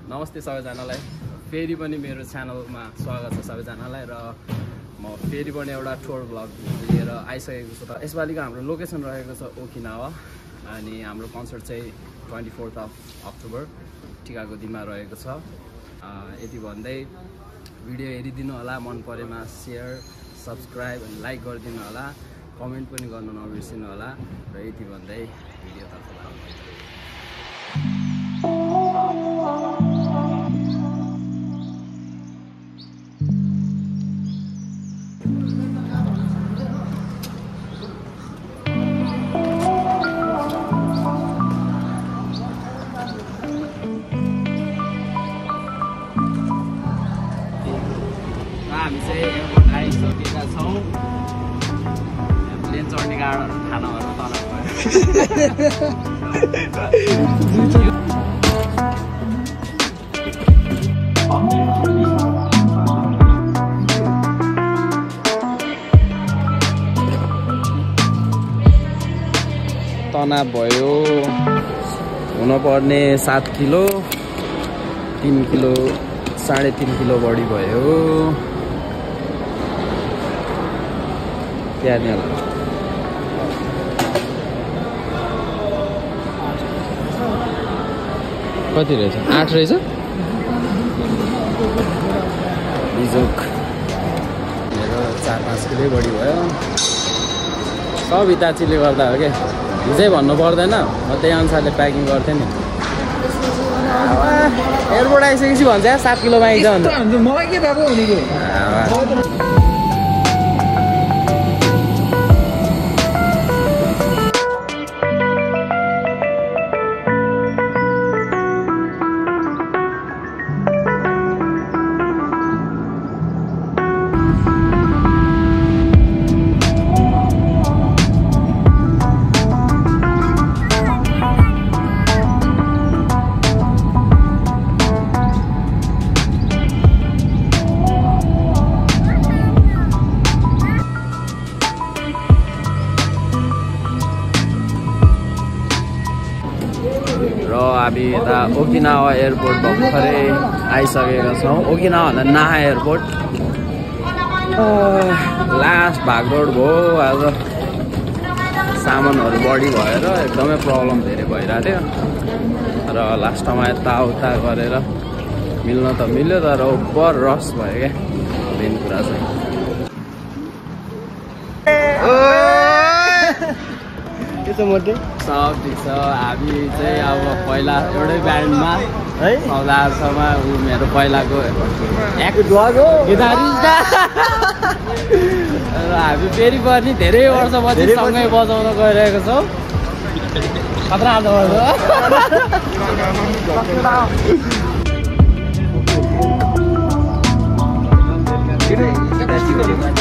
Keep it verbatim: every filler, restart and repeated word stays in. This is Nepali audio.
नमस्ते सबैजनालाई फेरि पनि मेरो च्यानलमा स्वागत छ सबैजनालाई र म फेरि पनि एउटा टुर ब्लग लिएर आइसकेको छु। यसपालिको हाम्रो लोकेसन रहेको छ ओकिनावा अनि हाम्रो कन्सर्ट चाहिँ ट्वेन्टी फोर्थ अफ अक्टोबर टिकाको दिनमा रहेको छ। यति भन्दै भिडियो हेरिदिनु होला, मन परेमा सेयर सब्सक्राइब अनि लाइक गरिदिनु होला, कमेन्ट पनि गर्नु नबिर्सिनु होला र यति भन्दै भिडियोतर्फ लाग्नु। हामी चाहिँ एयरपोर्ट आइसकेका छौँ। प्लेन चढ्ने गाडीहरू खानाहरू तनाब तनाब भयो हुनपर्ने सात किलो तिन किलो साढे तिन किलो बढी भयो। त्यहाँनिर कति रहेछ? आठ रहेछ। बिजोक मेरो चार पाँच किलो बढी भयो। सब हिताचीले गर्दा हो क्या, हिजै भन्नु पर्दैन, म त्यही अनुसारले प्याकिङ गर्थेँ नि। एयरपोर्ट आइसकेपछि भन्छ सात किलो आइज भन्छ। मलाई के थाहा हुने कि र हामी यता ओकिनावा एयरपोर्ट भर्खरै आइसकेका छौँ। ओकिनावा भन्दा नाहा एयरपोर्ट लास्ट भागदौड भयो आज। सामानहरू बढी भएर एकदमै प्रब्लम धेरै भइरहेको थियो र लास्टमा यताउता गरेर मिल्न त मिल्यो, तर ओभर रस भयो क्या मेन कुरा चाहिँ। सब ठिक छ। हामी चाहिँ अब पहिला एउटै ब्यान्डमा है चौधारसम्म ऊ मेरो पहिलाको गिटारिस्ट र हामी फेरि पनि धेरै वर्षपछि सँगै बजाउन गइरहेको छौँ। खतरा आउँछ